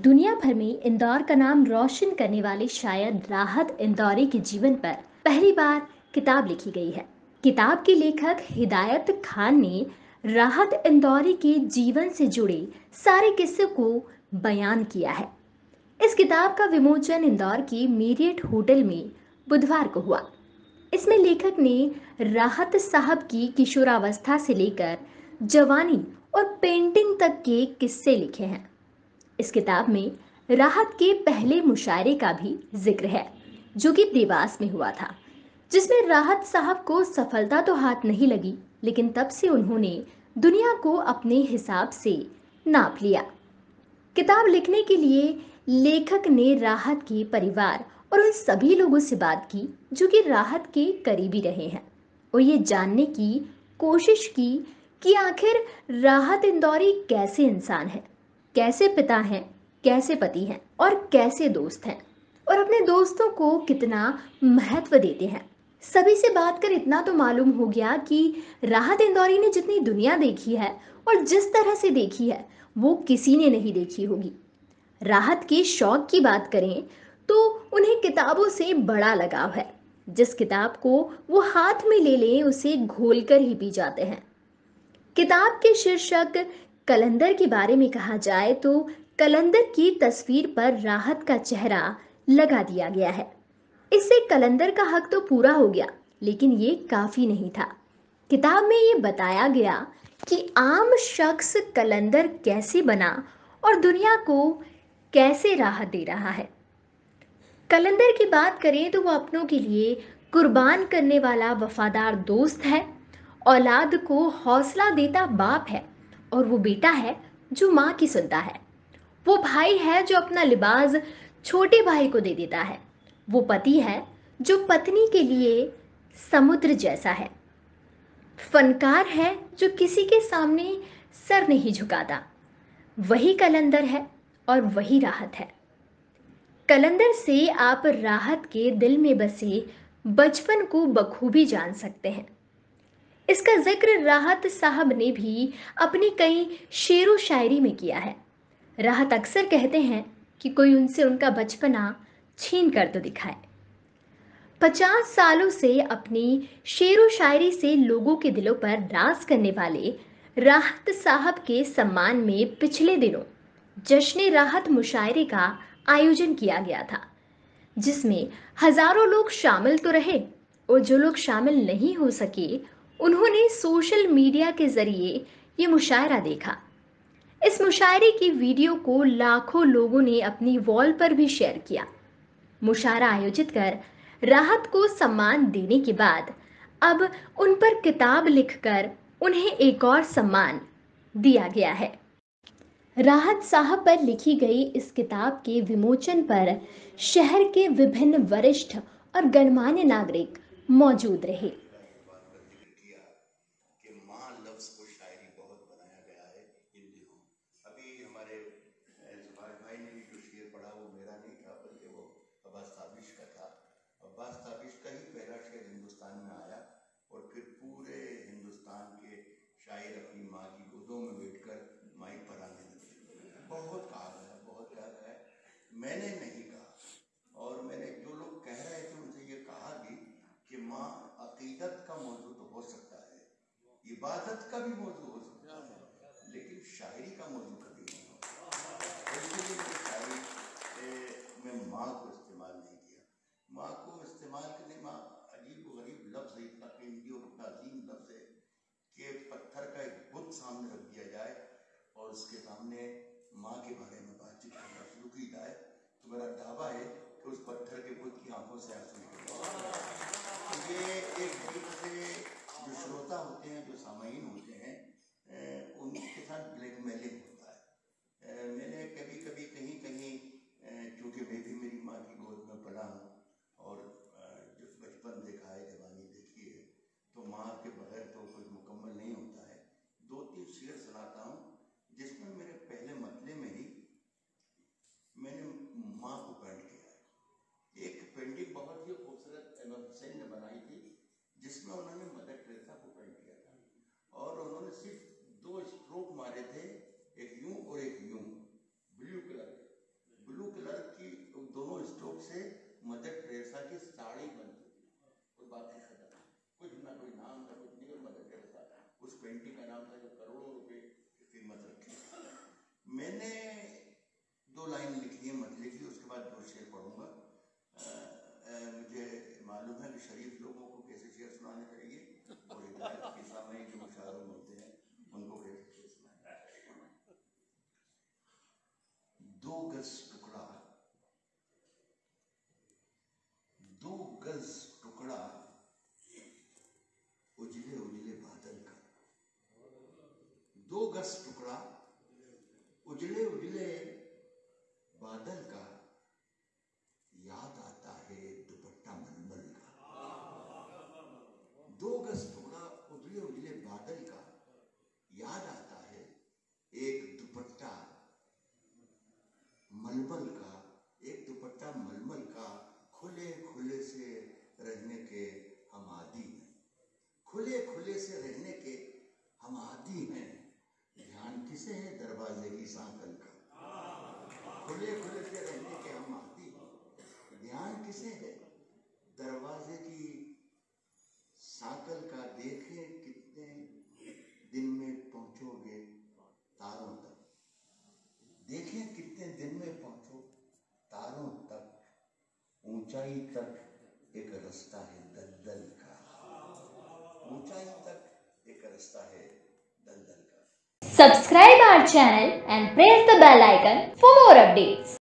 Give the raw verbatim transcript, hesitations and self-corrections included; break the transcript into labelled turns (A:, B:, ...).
A: दुनिया भर में इंदौर का नाम रोशन करने वाले शायर राहत इंदौरी के जीवन पर पहली बार किताब लिखी गई है। किताब के लेखक हिदायत खान ने राहत इंदौरी के जीवन से जुड़े सारे किस्से को बयान किया है। इस किताब का विमोचन इंदौर के मेरियट होटल में बुधवार को हुआ। इसमें लेखक ने राहत साहब की किशोरावस्था से लेकर जवानी और पेंटिंग तक के किस्से लिखे हैं। इस किताब में राहत के पहले मुशायरे का भी जिक्र है, जो कि देवास में हुआ था, जिसमें राहत साहब को सफलता तो हाथ नहीं लगी, लेकिन तब से उन्होंने दुनिया को अपने हिसाब से नाप लिया। किताब लिखने के लिए लेखक ने राहत के परिवार और उन सभी लोगों से बात की जो कि राहत के करीबी रहे हैं और ये जानने की कोशिश की कि आखिर राहत इंदौरी कैसे इंसान है, कैसे पिता हैं, कैसे पति हैं और कैसे दोस्त हैं और अपने दोस्तों को कितना महत्व देते हैं। सभी से बात कर इतना तो मालूम हो गया कि राहत इंदौरी ने जितनी दुनिया देखी है और जिस तरह से देखी है वो किसी ने नहीं देखी होगी। राहत के शौक की बात करें तो उन्हें किताबों से बड़ा लगाव है। जिस किताब को वो हाथ में ले लें उसे घोलकर ही पी जाते हैं। किताब के शीर्षक कलंदर के बारे में कहा जाए तो कलंदर की तस्वीर पर राहत का चेहरा लगा दिया गया है। इससे कलंदर का हक तो पूरा हो गया, लेकिन ये काफी नहीं था। किताब में ये बताया गया कि आम शख्स कलंदर कैसे बना और दुनिया को कैसे राहत दे रहा है। कलंदर की बात करें तो वो अपनों के लिए कुर्बान करने वाला वफादार दोस्त है, औलाद को हौसला देता बाप है और वो बेटा है जो माँ की सुनता है। वो भाई है जो अपना लिबास छोटे भाई को दे देता है। वो पति है जो पत्नी के लिए समुद्र जैसा है। फनकार है जो किसी के सामने सर नहीं झुकाता। वही कलंदर है और वही राहत है। कलंदर से आप राहत के दिल में बसे बचपन को बखूबी जान सकते हैं। इसका जिक्र राहत साहब ने भी अपनी कई शेरो शायरी में किया है। राहत अक्सर कहते हैं कि कोई उनसे उनका बचपना छीन कर तो दिखाए। पचास सालों से अपनी शेरो शायरी से लोगों के दिलों पर राज करने वाले राहत साहब के सम्मान में पिछले दिनों जश्न राहत मुशायरे का आयोजन किया गया था, जिसमें हजारों लोग शामिल तो रहे और जो लोग शामिल नहीं हो सके उन्होंने सोशल मीडिया के जरिए ये मुशायरा देखा। इस मुशायरे की वीडियो को लाखों लोगों ने अपनी वॉल पर भी शेयर किया। मुशायरा आयोजित कर राहत को सम्मान देने के बाद अब उन पर किताब लिखकर उन्हें एक और सम्मान दिया गया है। राहत साहब पर लिखी गई इस किताब के विमोचन पर शहर के विभिन्न वरिष्ठ और गणमान्य नागरिक मौजूद रहे।
B: कि माँ लफ्ज को शायरी बहुत बनाया गया है इन दिनों। अभी हमारे सुभाष भाई ने भी जो शेर पढ़ा वो मेरा नहीं था, बल्कि वो अब्बास ताबिश का था। अब्बास ताबिश का ही पहला शेर हिंदुस्तान में आया और फिर पूरे हिंदुस्तान के शायर अपनी माँ की गोदों में बैठकर माइक पर आने लगे। बहुत कहा गया, बहुत कहा गया। मैंने नहीं कहा और मैंने जो लोग कह रहे थे उनसे ये कहा भी कि माँ अकीदत का मौजू तो हो सकता है, इबादत का भी मौजू हो सकता है, लेकिन शायरी का मौजू कभी नहीं होता। इसलिए मैंने शायरी में माँ को इस्तेमाल नहीं किया। माँ को इस्तेमाल करने माँ अजीब व गरीब लफ्ज़ है, इतना कीमती और इतना अजीम लफ्ज़ है कि पत्थर का एक बुत सामने रख दिया जाए और उसके सामने माँ के बारे में बातचीत करना शुरू की जाए तो मेरा दावा है कि उस पत्थर के बुत की आंखों से आंसू निकलेंगे। ये एक तरीके से जो श्रोता होते हैं, जो सामाईन होते हैं, उनके साथ ब्लैकमेलिंग होता है। मैंने कभी कभी कहीं कहीं क्योंकि मैं भी मेरी माँ की गोद में पला हूँ और जो बचपन देखा है, जवानी देखी है, तो माँ के बगैर तो कुछ मुकम्मल नहीं होता है। दो तीन शेर सुनाता हूँ जिसमें मेरे पहले मतले में ही मैंने माँ को पेंट किया है। एक पेंटिंग बहुत ही खूबसूरत एम एफ हुसैन ने बनाई थी जिसमें उन्होंने मदर टेरेसा को पेंट किया था और था जो करोड़ों रुपए की कीमत रखी। मैंने दो लाइन लिखी है, मत लिखी, उसके बाद दो शेर पढ़ूंगा। मुझे मालूम है कि शरीफ लोगों को कैसे शेर सुनाने चाहिए और हिदायत के सामने जो मुशाहरों में होते हैं उनको कैसे शेर सुनाने चाहिए। दो गज टुकड़ा, दो गज टुकड़ा उजले उजले बादल का, दो गज टुकड़ा उजले उजले बादल का, याद आता है दुपट्टा मलमल का। दो गज टुकड़ा उजले उजले बादल का, याद आता है एक दुपट्टा मलमल का, एक दुपट्टा मलमल का। खुले खुले से रहने के हम आदी हैं, खुले खुले से रहने के हम आदी हैं। ध्यान किसे है दरवाजे की सांकल का, खुले खुले से रहने के हम आदी हैं। ध्यान किसे है दरवाजे की सांकल का। देखें कितने दिन में पहुंचोगे तारों तक, देखें कितने दिन में पहुंचो तारों तक। ऊंचाई तक एक रास्ता है दलदल का, ऊंचाई तक एक रास्ता है दलदल का।
A: Subscribe our channel and press the bell icon for more updates.